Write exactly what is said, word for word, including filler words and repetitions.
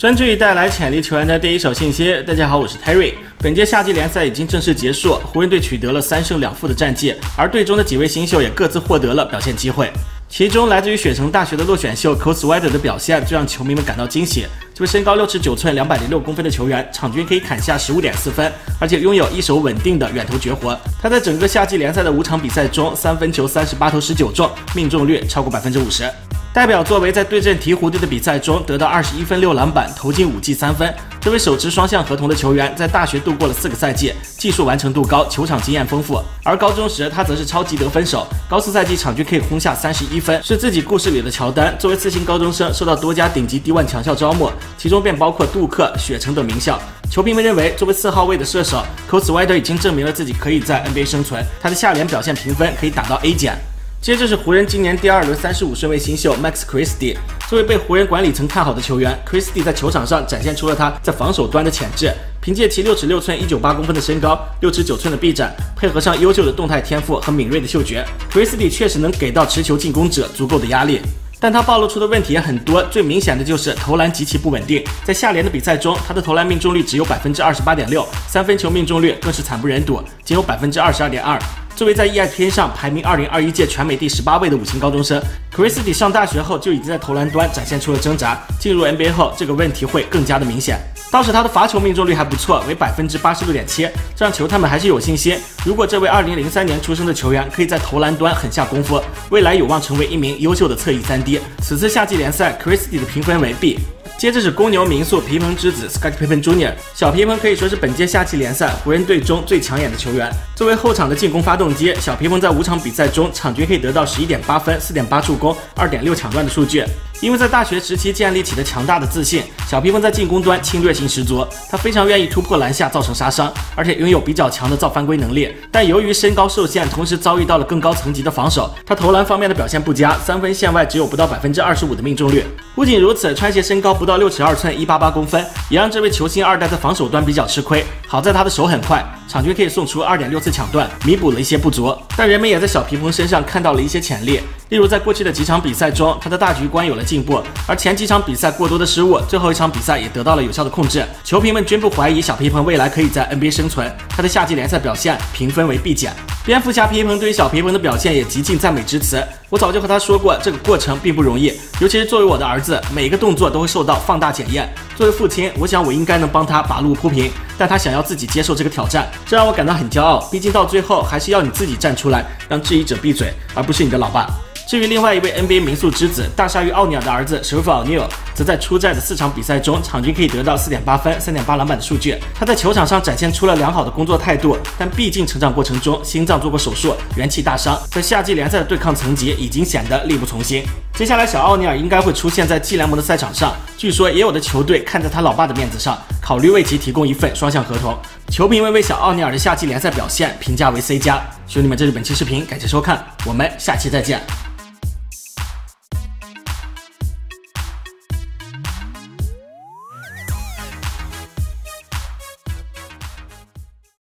专注于带来潜力球员的第一手信息。大家好，我是 Terry。本届夏季联赛已经正式结束，湖人队取得了三胜两负的战绩，而队中的几位新秀也各自获得了表现机会。其中来自于雪城大学的落选秀 Cole Swider 的表现最让球迷们感到惊喜。这位身高六尺九寸、两百零六公分的球员，场均可以砍下 十五点四分，而且拥有一手稳定的远投绝活。他在整个夏季联赛的五场比赛中，三分球三十八投十九中，命中率超过百分之五十。代表作为在对阵鹈鹕队的比赛中得到二十一分六篮板，投进五记三分。这位手持双向合同的球员在大学度过了四个赛季，技术完成度高，球场经验丰富。而高中时他则是超级得分手，高四赛季场均可以轰下三十一分，是自己故事里的乔丹。作为次新高中生，受到多家顶级 D 一 强校招募，其中便包括杜克、雪城等名校。球评们认为，作为四号位的射手 Cole Swider 已经证明了自己可以在 N B A 生存，他的下联表现评分可以打到 A 减。接着是湖人今年第二轮三十五顺位新秀 Max Christie。作为被湖人管理层看好的球员 ，Christie 在球场上展现出了他在防守端的潜质。凭借其六尺六寸、一九八公分的身高、六尺九寸的臂展，配合上优秀的动态天赋和敏锐的嗅觉 ，Christie 确实能给到持球进攻者足够的压力。但他暴露出的问题也很多，最明显的就是投篮极其不稳定。在下联的比赛中，他的投篮命中率只有 百分之二十八点六， 三分球命中率更是惨不忍睹，仅有 百分之二十二点二。作为在 E S P N 上排名二零二一届全美第十八位的五星高中生 ，Christie 上大学后就已经在投篮端展现出了挣扎。进入 N B A 后，这个问题会更加的明显。倒是他的罚球命中率还不错，为 百分之八十六点七， 这让球探们还是有信心。如果这位二零零三年出生的球员可以在投篮端狠下功夫，未来有望成为一名优秀的侧翼三 D。此次夏季联赛 ，Christie 的评分为 B。接着是公牛名宿皮蓬之子 Scottie Pippen Junior 小皮蓬可以说是本届夏季联赛湖人队中最抢眼的球员。作为后场的进攻发动机，小皮蓬在五场比赛中场均可以得到 十一点八分、四点八助攻、二点六抢断的数据。因为在大学时期建立起的强大的自信，小皮蓬在进攻端侵略性十足，他非常愿意突破篮下造成杀伤，而且拥有比较强的造犯规能力。但由于身高受限，同时遭遇到了更高层级的防守，他投篮方面的表现不佳，三分线外只有不到 百分之二十五 的命中率。不仅如此，穿鞋身高不到六尺二寸、一百八十八公分，也让这位球星二代在防守端比较吃亏。好在他的手很快，场均可以送出 二点六次抢断，弥补了一些不足。但人们也在小皮蓬身上看到了一些潜力，例如在过去的几场比赛中，他的大局观有了进步，而前几场比赛过多的失误，最后一场比赛也得到了有效的控制。球评们均不怀疑小皮蓬未来可以在 N B A 生存，他的夏季联赛表现评分为 B 减。蝙蝠侠皮蓬对于小皮蓬的表现也极尽赞美之词。我早就和他说过，这个过程并不容易，尤其是作为我的儿子，每一个动作都会受到放大检验。作为父亲，我想我应该能帮他把路铺平，但他想要自己接受这个挑战，这让我感到很骄傲。毕竟到最后还是要你自己站出来，让质疑者闭嘴，而不是你的老爸。至于另外一位 N B A 名宿之子大鲨鱼奥尼尔的儿子舍弗奥尼尔，则在出战的四场比赛中，场均可以得到 四点八分、三点八篮板的数据。他在球场上展现出了良好的工作态度，但毕竟成长过程中心脏做过手术，元气大伤，在夏季联赛的对抗层级已经显得力不从心。接下来小奥尼尔应该会出现在季联盟的赛场上，据说也有的球队看在他老爸的面子上，考虑为其提供一份双向合同。球评们为小奥尼尔的夏季联赛表现评价为 C 加。兄弟们，这是本期视频，感谢收看，我们下期再见。